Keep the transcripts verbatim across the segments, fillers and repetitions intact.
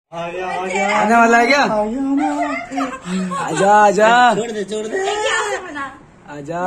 आने वाला है क्या? आजा आजा छोड़ दे छोड़ दे आजा।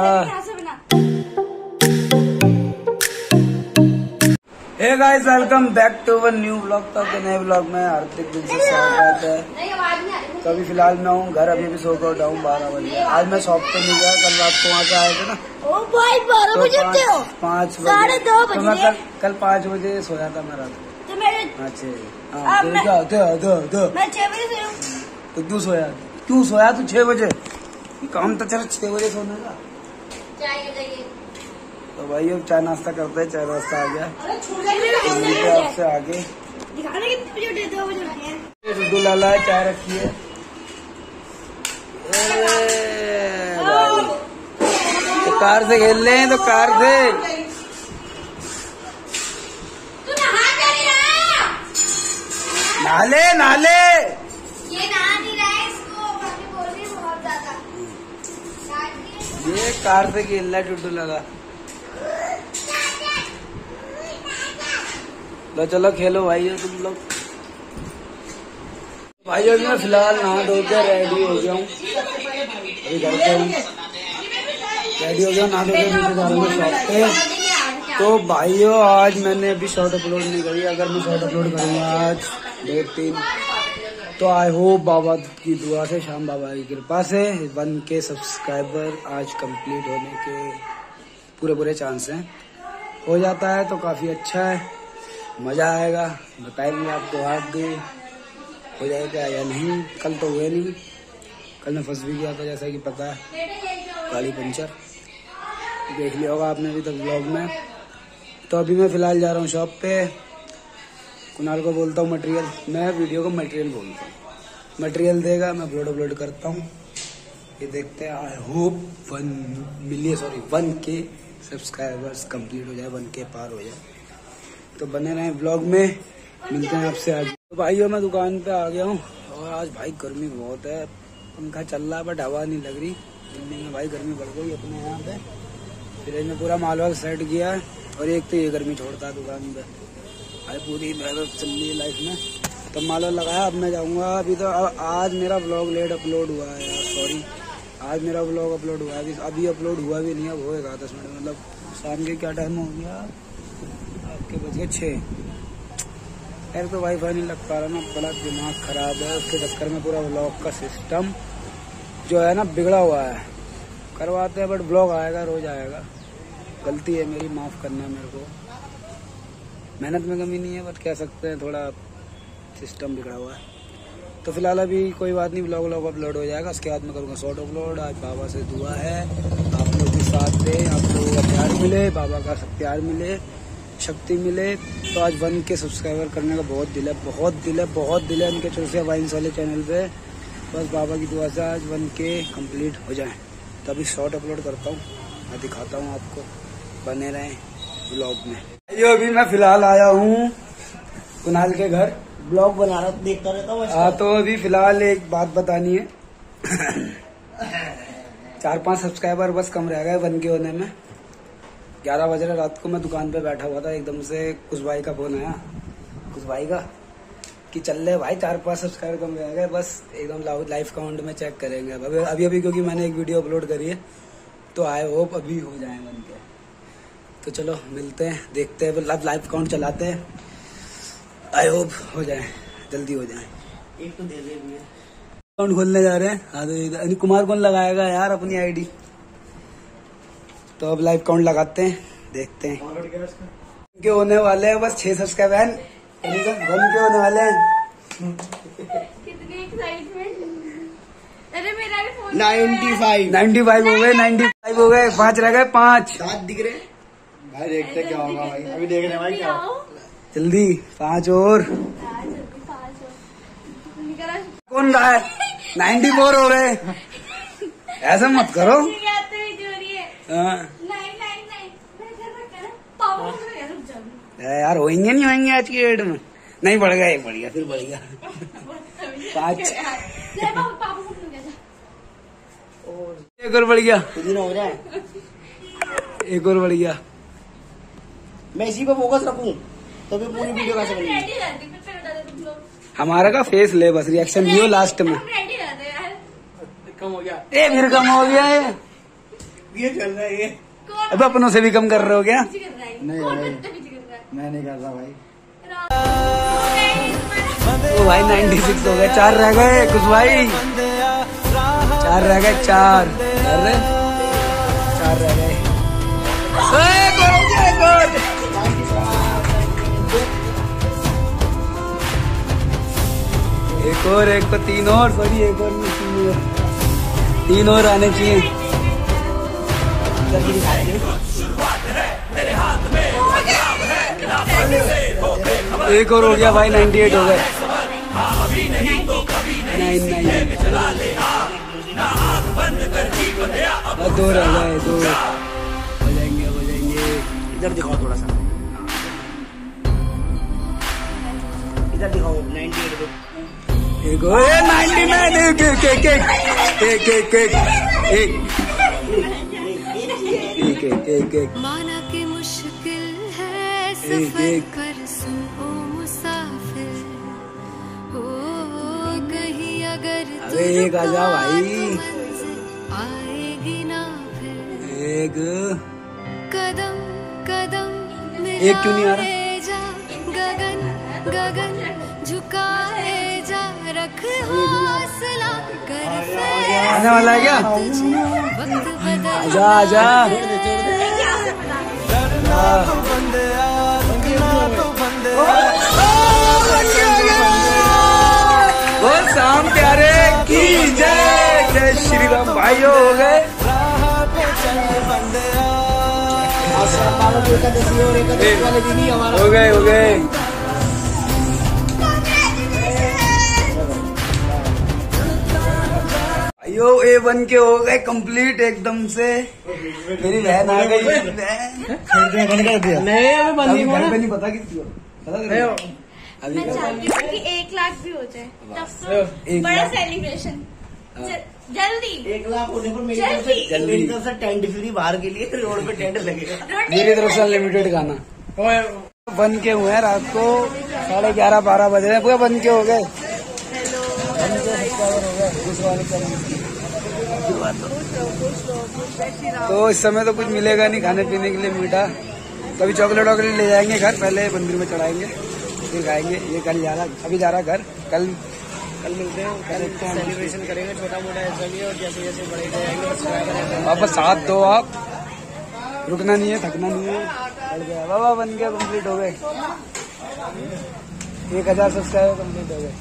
Hey guys, welcome back to one new blog. तक नए ब्लॉग में हार्दिक दिल से स्वागत है। तो अभी फिलहाल मैं हूँ घर, अभी भी सो कर उठा हूँ बारह बजे। आज मैं शॉप पे नहीं गया, कल रात को वहाँ से आए थे ना। ओ भाई बारह बजे उठते हो? पाँच साढ़े बजे दो तो बजे मैं कल कल पाँच बजे सोया था मैं रात को। तो मेरे अच्छा हाँ, तो क्या होते हो? मैं छह बजे सोया। तो क्यों सोया क्यों सोया तू छह बजे? काम तो चल छह बजे सोने का। तो भाई अब चाय नाश्ता करते हैं, चाय नाश्ता आ गया आपसे आगे। डुडू लाला चाय रखी है। तो कार से खेल रहे हैं, तो कार से नाले नाले ये नहा नहीं रहा है, इसको मम्मी बोल रही है बहुत ज्यादा। ये कार से खेल रहा है डुडू लाला। लो चलो खेलो भाई तुम लोग। भाई मैं फिलहाल नहा धो के रेडी हो गया हूँ, अभी घर पे हूँ। रेडी हो गया, नहा धो के नीचे जा रहा हूँ शॉप पे। तो भाइयों आज मैंने अभी शॉर्ट अपलोड नहीं करी। अगर मैं शॉर्ट अपलोड करूँगा आज दो तीन, तो आई होप बाबा की दुआ से, शाम बाबा की कृपा से वन के सब्सक्राइबर आज कंप्लीट होने के पूरे पूरे चांस हैं। हो जाता है तो काफ़ी अच्छा है, मज़ा आएगा। बताएंगे आपको आगे हो जाएगा या नहीं। कल तो हुए नहीं, कल मैं फंस भी गया था जैसा कि पता है, गाड़ी पंचर देख लिया होगा आपने अभी तक ब्लॉग में। तो अभी मैं फ़िलहाल जा रहा हूँ शॉप पे। कुणाल को बोलता हूँ मटेरियल, मैं वीडियो को मटेरियल बोलता हूँ। मटेरियल देगा, मैं अपलोड अपलोड करता हूँ। ये देखते हैं, I hope one million sorry one K subscribers complete हो जाए, वन के पार हो जाए। तो बने रहें ब्लॉग में, मिलते हैं आपसे आज। तो भाइयों मैं दुकान पे आ गया हूँ और आज भाई गर्मी बहुत है। पंखा चल रहा है बट हवा नहीं लग रही। दिल्ली में भाई गर्मी बढ़ गई अपने यहाँ पे। फिर में पूरा माल वाल सेट किया है और एक तो ये गर्मी छोड़ता है दुकान पे। भाई पूरी मेहनत चल रही है लाइफ में। तो माल वाल लगाया, अब मैं जाऊँगा। अभी तो आज मेरा ब्लॉग लेट अपलोड हुआ है यार, सॉरी। आज मेरा ब्लॉग अपलोड हुआ है, अभी अभी अपलोड हुआ भी नहीं है, होएगा दस मिनट। मतलब शाम के क्या टाइम हो गया, आपके बज गए छः। यार तो वाईफाई नहीं लग पा रहा ना, बड़ा दिमाग खराब है। उसके चक्कर में पूरा ब्लॉग का सिस्टम जो है ना बिगड़ा हुआ है। करवाते हैं बट ब्लॉग आएगा, रोज आएगा। गलती है मेरी, माफ़ करना मेरे को। मेहनत में कमी नहीं है बट कह सकते हैं थोड़ा सिस्टम बिगड़ा हुआ है। तो फिलहाल अभी कोई बात नहीं, ब्लॉग व्लॉग अपलोड हो जाएगा। उसके बाद मैं करूँगा शॉर्ट अपलोड। आज बाबा से दुआ है आप लोग भी साथ दें, आप लोगों का प्यार मिले, बाबा का सब प्यार मिले, शक्ति मिले। तो आज वन के सब्सक्राइबर करने का बहुत दिल है, बहुत दिल है, बहुत दिल है उनके चौसे वाइन्स वाले चैनल पे। बस बाबा की दुआ से आज वन के कंप्लीट हो जाएं। तो अभी शॉर्ट अपलोड करता हूँ, मैं दिखाता हूँ आपको, बने रहें ब्लॉग में। ये अभी मैं फिलहाल आया हूँ कुणाल के घर, ब्लॉग बना रहा देखता रहता हूँ। हाँ तो अभी फिलहाल एक बात बतानी है। चार पांच सब्सक्राइबर बस कम रह गए वन के होने में। ग्यारह बज रहे रात को, मैं दुकान पे बैठा हुआ था, एकदम से कुछ भाई का फोन आया, कुछ भाई का कि चल रहे भाई चार पांच सब्सक्राइबर कम रह गए, बस एकदम लाइव काउंट में चेक करेंगे अभी अभी अभी क्योंकि मैंने एक वीडियो अपलोड करी है। तो आई होप अभी हो जाए वन के। तो चलो मिलते हैं, देखते हैं, लाइव लाइव काउंट चलाते हैं। आई होप हो जाए, जल्दी हो जाए। एक तो दे दे भी है। अकाउंट खोलने जा रहे हैं। हाँ तो अनिल कुमार कौन लगाएगा यार अपनी आईडी। तो अब लाइव काउंट लगाते हैं, देखते हैं। के होने वाले हैं बस छह सब्सक्राइबर, वन के होने वाले हैं। कितनी एक्साइटमेंट। अरे मेरा भी phone ninety five ninety five हो गए, नाइन्टी फाइव हो गए, पांच रह गए, पांच सात दिख रहे भाई। देखते क्या होगा भाई, अभी देख रहे हैं भाई क्या। आओ। जल्दी पांच और कौन रहा है, नाइन्टी फोर हो गए। ऐसा मत करो यार, होंगे नहीं होंगे आज की डेट में। नहीं बढ़ गया, बढ़ गया, फिर बढ़ गया पाँच। एक और बढ़ गया, हो जाए। एक और बढ़ गया। मैं इसी पे फोकस रखूं तो भी पूरी वीडियो कैसे बनेगी। हमारा का फेस ले बस, रिएक्शन लियो लास्ट में। कम हो गया, ए फिर कम हो गया है, ये चल रहा है ये। अब अपनों से भी कम कर रहे हो क्या? नहीं भाई, मैं नहीं कर रहा भाई। ओ भाई छियानवे हो गए, चार रह गए कुछ भाई, चार रह गए, चार चार रह चार रह गए। एक और, एक को तीन और, सॉरी एक और नहीं, तीन और, तीन और आने चाहिए। एक और हो गया भाई, अट्ठानवे हो गए, नाइन नाइन, दो रह गए, दो हो जाएंगे, हो जाएंगे। इधर दिखाओ थोड़ा सा, इधर दिखाओ, अट्ठानवे। एक और नाइन्टी नाइन, एक एक एक एक एक एक एक एक एक एक माना कि मुश्किल है सफर कर सुनो मुसाफिर हो, कहीं अगर अरे एक आ जा भाई, आएगी ना फिर, एक कदम कदम एक क्यों नहीं आ रहा? जा, गगन गगन झुकाए जा, रख हौसला कर आने वाला है क्या? वक्त बदल आजा आजा, वो शाम प्यारे की जय, जय श्री राम भाइयों हो गए। हो गए हो गए भाइयों, ए वन के हो गए कंप्लीट एकदम से। मेरी बहन आ गई, नहीं अभी बंद नहीं घर हुआ पे नहीं पता किसकी हो, पता तेरे को? अभी मैं चाहती हूँ कि एक लाख भी हो जाए, तब तो एक बड़ा लाख। सेलिब्रेशन जल्दी। एक लाख होने पर मेरी तरफ से जल्दी। मेरी तरफ से टेंट फ्री बाहर के लिए रोड पे टेंट लगेगा। मेरी तरफ से अनलिमिटेड गाना बन के हुए हैं। रात को साढ़े ग्यारह बारह बज रहे हैं, पूरे बन के हो गए, बन के सब्सक्राइबर हो गए उस वाले चैनल। तो इस समय तो कुछ मिलेगा नहीं खाने पीने के लिए मीठा, कभी चॉकलेट वॉकलेट ले जाएंगे घर, पहले मंदिर में चढ़ाएंगे फिर खाएंगे। ये कल जा रहा, अभी जा रहा घर, कल कल मिलते हैं, कल सेलिब्रेशन करेंगे छोटा मोटा ऐसा भी, और जैसे जैसे बड़े जाएंगे वापस साथ दो आप, रुकना नहीं है, थकना नहीं है। बढ़ गया बाबा, बन गया, कंप्लीट हो गए, एक हजार सब्सक्राइबर कंप्लीट हो गए।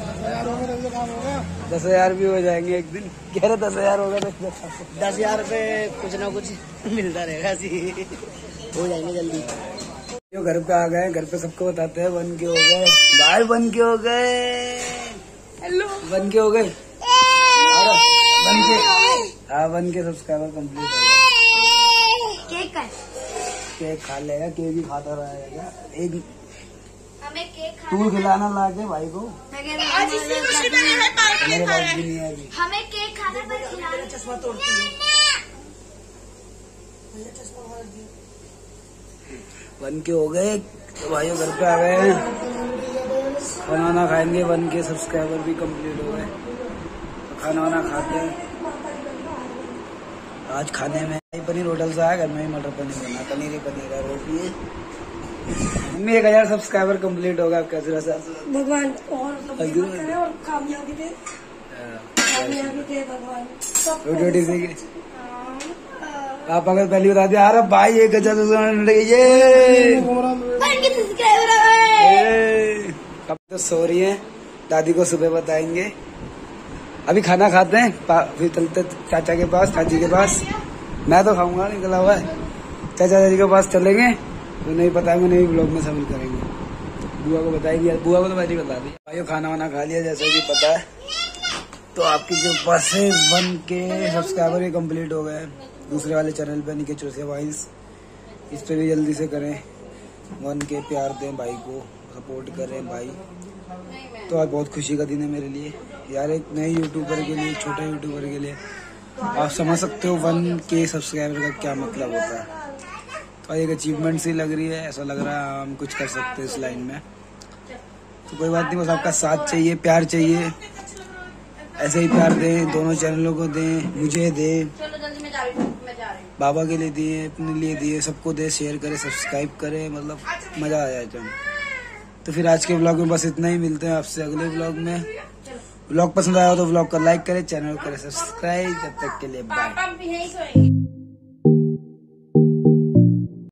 दस हजार भी हो जाएंगे एक दिन, कह रहे दस हजार होगा तो दस हजार पे कुछ ना कुछ मिलता रहेगा जी, हो जाएंगे जल्दी। जो घर पे आ गए, घर पे सबको बताते हैं बन के हो गए भाई, बन के हो गए, हेलो बन के हो गए, बन के, हाँ बन के सब्सक्राइबर कंप्लीट हो गए। केक का केक खा लेगा, केक ही खाता रहेगा। एक हमें केक तू खिलाना ला के भाई को, आज इसमें कुछ भी नहीं है, पार्टी मेरे पास भी नहीं है अभी। हमें केक खाना पर खिलाना। चश्मा तोड़ती है, बन के हो गए तो भाइयों घर पे आ गए हैं, खाना वाना खाएंगे, बन के सब्सक्राइबर भी कंप्लीट हो गए, खाना वाना खाते हैं। आज खाने में पनीर होटल से आया, घर में ही मटर पनीर बना, पनीर ही पनीर है, रोटी है। मम्मी एक हजार सब्सक्राइबर कंप्लीट होगा आपका, भगवान और और कामयाबी दे, कामयाबी दे भगवान। रोटी रोटी सीखे पापा को पहले बता दिया, अरे भाई एक हजार ये सब्सक्राइबर अब तो सो रही है, दादी को सुबह बताएंगे। अभी खाना खाते हैं, फिर चलते चाचा के पास, चाची के पास। मैं तो खाऊंगा, निकला हुआ है, चाचा चाची के पास चलेंगे, तो नहीं बताएंगे, नहीं ब्लॉग में शामिल करेंगे। बुआ को बताएंगे, बुआ को तो पहले बता दी। भाइयों खाना वाना खा लिया जैसे कि पता है, तो आपकी जो बस है वन के सब्सक्राइबर भी कंप्लीट हो गए। दूसरे वाले चैनल पे निके चौसे वाइंस, इस पे भी जल्दी से करें, वन के प्यार दें भाई को, सपोर्ट करें भाई। तो आज बहुत खुशी का दिन है मेरे लिए यार, एक नए यूट्यूबर के लिए, छोटे यूट्यूबर के लिए आप समझ सकते हो वन के सब्सक्राइबर का क्या मतलब होता है। तो एक अचीवमेंट सी लग रही है, ऐसा लग रहा है हम कुछ कर सकते हैं इस लाइन में। तो कोई बात नहीं, बस आपका साथ चाहिए, प्यार चाहिए, ऐसे ही प्यार दें, दोनों चैनलों को दें, मुझे दें, चलो जल्दी मैं जा रही हूँ, मैं जा रही हूँ। बाबा के लिए दिए, अपने लिए दिए, सबको दे, शेयर करें, सब्सक्राइब करें, मतलब मजा आ जाए। तो फिर आज के व्लॉग में बस इतना ही, मिलते हैं आपसे अगले व्लॉग में। व्लॉग पसंद आया हो तो व्लॉग को लाइक करें, चैनल को करें सब्सक्राइब। तब तक के लिए बाय। पापा भी यहीं सोएंगे।